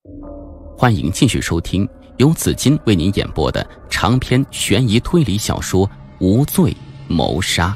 欢迎继续收听由紫金为您演播的长篇悬疑推理小说《无罪谋杀》。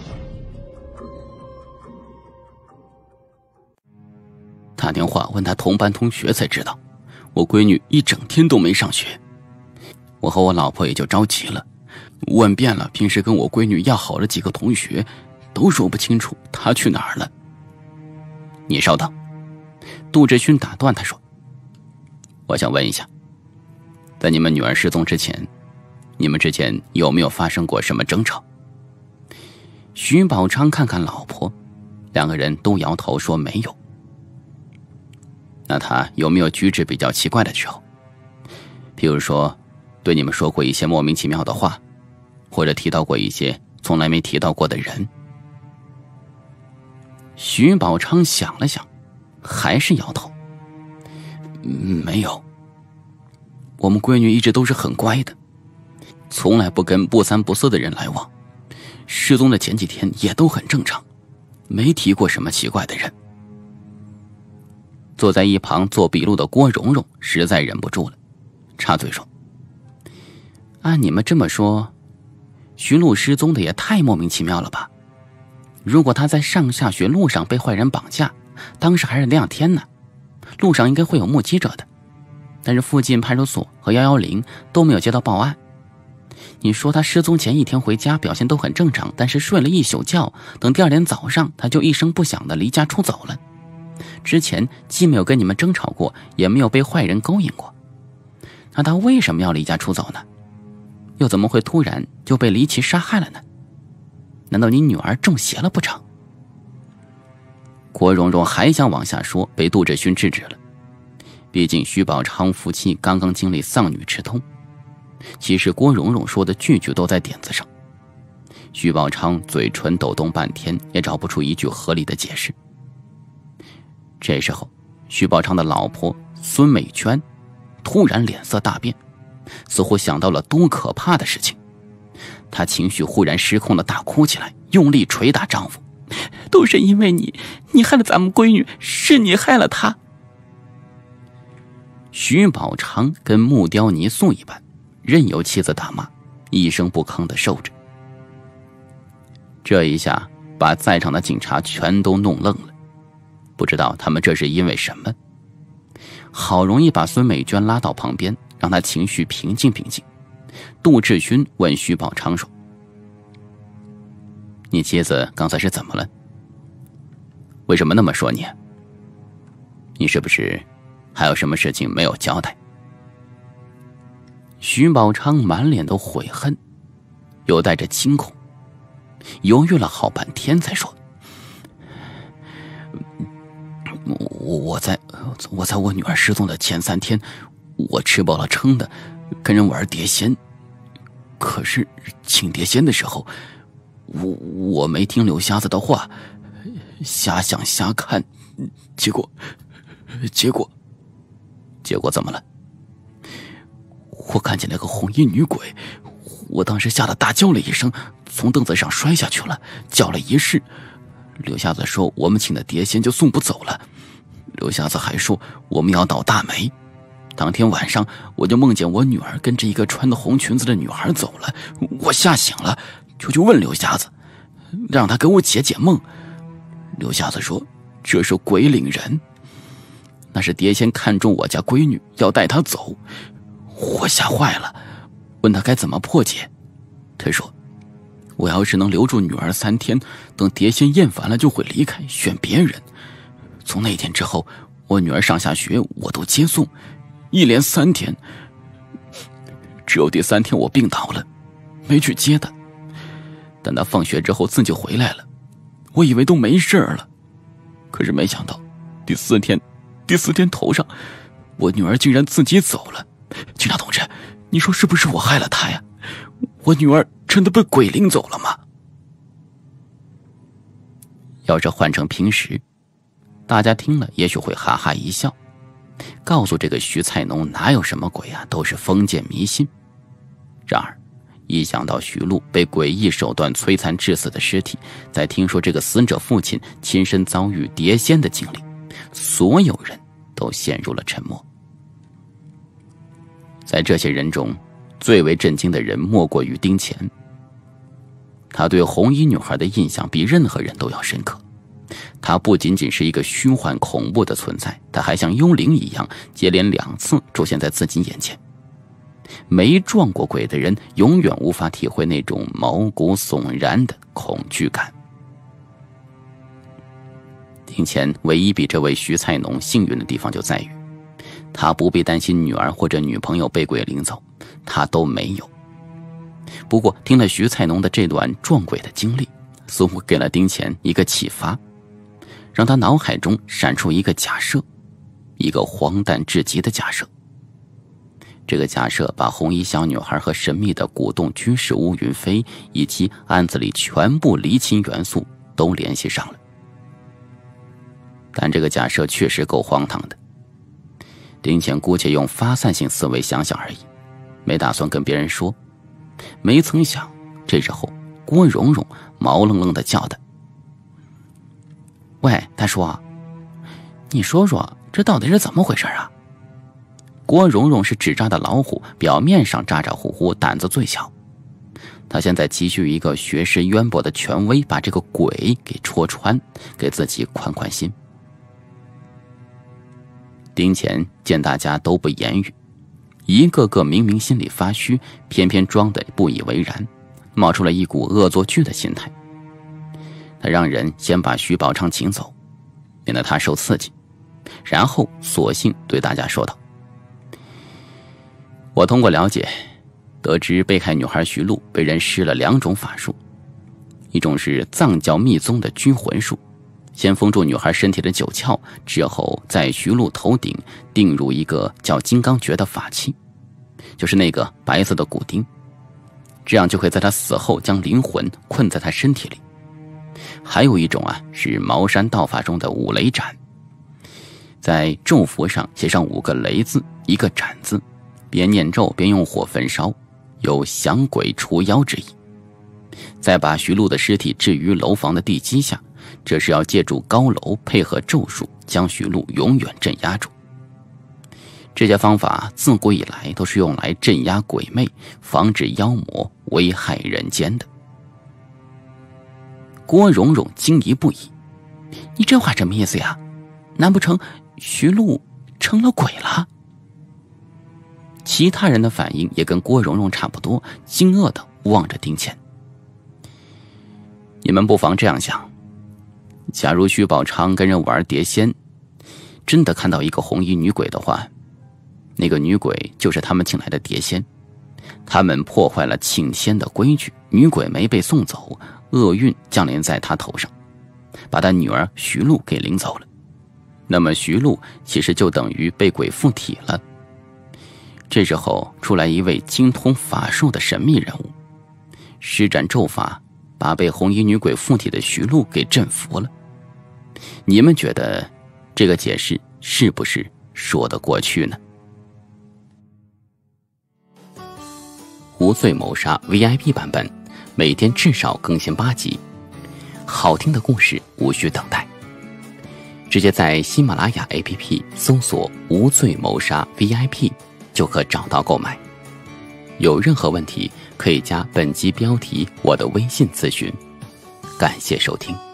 打电话问他同班同学才知道，我闺女一整天都没上学。我和我老婆也就着急了，问遍了平时跟我闺女要好的几个同学，都说不清楚她去哪儿了。你稍等，杜志勋打断他说，我想问一下，在你们女儿失踪之前，你们之间有没有发生过什么争吵？徐宝昌看看老婆，两个人都摇头说没有。那他有没有举止比较奇怪的时候？譬如说对你们说过一些莫名其妙的话，或者提到过一些从来没提到过的人？徐宝昌想了想，还是摇头。没有，我们闺女一直都是很乖的，从来不跟不三不四的人来往，失踪的前几天也都很正常，没提过什么奇怪的人。坐在一旁做笔录的郭蓉蓉实在忍不住了，插嘴说，按你们这么说，徐璐失踪的也太莫名其妙了吧？如果他在上下学路上被坏人绑架，当时还是2天呢，路上应该会有目击者的，但是附近派出所和110都没有接到报案。你说他失踪前1天回家表现都很正常，但是睡了一宿觉，等第2天早上他就一声不响的离家出走了。之前既没有跟你们争吵过，也没有被坏人勾引过，那他为什么要离家出走呢？又怎么会突然就被离奇杀害了呢？难道你女儿中邪了不成？郭蓉蓉还想往下说，被杜志勋制止了。毕竟徐宝昌夫妻刚刚经历丧女之痛，其实郭蓉蓉说的句句都在点子上。徐宝昌嘴唇抖动半天，也找不出一句合理的解释。这时候，徐宝昌的老婆孙美娟突然脸色大变，似乎想到了多可怕的事情。她情绪忽然失控的大哭起来，用力捶打丈夫，都是因为你害了咱们闺女，是你害了她。徐宝昌跟木雕泥塑一般，任由妻子打骂，一声不吭的受着。这一下把在场的警察全都弄愣了，不知道他们这是因为什么。好容易把孙美娟拉到旁边，让她情绪平静平静。杜志勋问徐宝昌说，你妻子刚才是怎么了？为什么那么说你？你是不是还有什么事情没有交代？徐宝昌满脸的悔恨，又带着惊恐，犹豫了好半天才说，我在我女儿失踪的前3天，我吃饱了撑的跟人玩碟仙，可是请碟仙的时候，我没听刘瞎子的话，瞎想瞎看，结果怎么了？我看见那个红衣女鬼，我当时吓得大叫了一声，从凳子上摔下去了，叫了一世。刘瞎子说我们请的碟仙就送不走了，刘瞎子还说我们要倒大霉。当天晚上我就梦见我女儿跟着一个穿的红裙子的女孩走了，我吓醒了，就去问刘瞎子，让他给我解解梦。刘瞎子说这是鬼领人，那是碟仙看中我家闺女要带她走。我吓坏了，问他该怎么破解。他说我要是能留住女儿3天，等碟仙厌烦了就会离开，选别人。从那天之后，我女儿上下学我都接送，一连3天，只有第3天我病倒了，没去接她。但她放学之后自己回来了，我以为都没事了，可是没想到第4天头上，我女儿竟然自己走了。警察同志，你说是不是我害了她呀？我女儿真的被鬼领走了吗？要是换成平时，大家听了也许会哈哈一笑，告诉这个徐菜农哪有什么鬼啊，都是封建迷信。然而一想到徐璐被诡异手段摧残致死的尸体，再听说这个死者父亲亲身遭遇碟仙的经历，所有人都陷入了沉默。 在这些人中，最为震惊的人莫过于丁乾。他对红衣女孩的印象比任何人都要深刻。她不仅仅是一个虚幻恐怖的存在，她还像幽灵一样接连2次出现在自己眼前。没撞过鬼的人永远无法体会那种毛骨悚然的恐惧感。丁乾唯一比这位徐菜农幸运的地方就在于，他不必担心女儿或者女朋友被鬼领走，他都没有。不过听了徐菜农的这段撞鬼的经历，似乎给了丁乾一个启发，让他脑海中闪出一个假设，一个荒诞至极的假设。这个假设把红衣小女孩和神秘的古洞居士乌云飞以及案子里全部离奇元素都联系上了。但这个假设确实够荒唐的，丁乾姑且用发散性思维想想而已，没打算跟别人说。没曾想这时候郭蓉蓉毛愣愣地叫他：“喂，大叔，你说说这到底是怎么回事啊？”郭蓉蓉是纸扎的老虎，表面上咋咋呼呼，胆子最小。她现在急需一个学识渊博的权威把这个鬼给戳穿，给自己宽宽心。丁乾见大家都不言语，一个个明明心里发虚，偏偏装得不以为然，冒出了一股恶作剧的心态。他让人先把徐宝昌请走，免得他受刺激，然后索性对大家说道：“我通过了解，得知被害女孩徐露被人施了2种法术，一种是藏教密宗的拘魂术，先封住女孩身体的9窍，之后在徐露头顶钉入一个叫金刚诀的法器，就是那个白色的骨钉，这样就会在她死后将灵魂困在她身体里。还有一种是茅山道法中的5雷斩，在咒符上写上5个雷字1个斩字，边念咒边用火焚烧，有降鬼除妖之意。再把徐露的尸体置于楼房的地基下，这是要借助高楼配合咒术，将徐露永远镇压住。这些方法自古以来都是用来镇压鬼魅，防止妖魔危害人间的。郭蓉蓉惊疑不已：“你这话什么意思呀？难不成徐露成了鬼了？”其他人的反应也跟郭蓉蓉差不多，惊愕地望着丁乾。你们不妨这样想，假如徐宝昌跟人玩碟仙，真的看到一个红衣女鬼的话，那个女鬼就是他们请来的碟仙。他们破坏了请仙的规矩，女鬼没被送走，厄运降临在她头上，把她女儿徐露给领走了。那么徐露其实就等于被鬼附体了。这时候出来一位精通法术的神秘人物，施展咒法，把被红衣女鬼附体的徐露给镇服了。你们觉得这个解释是不是说得过去呢？无罪谋杀 VIP 版本，每天至少更新8集，好听的故事无需等待，直接在喜马拉雅 APP 搜索无罪谋杀 VIP 就可找到购买。有任何问题可以加本集标题我的微信咨询。感谢收听。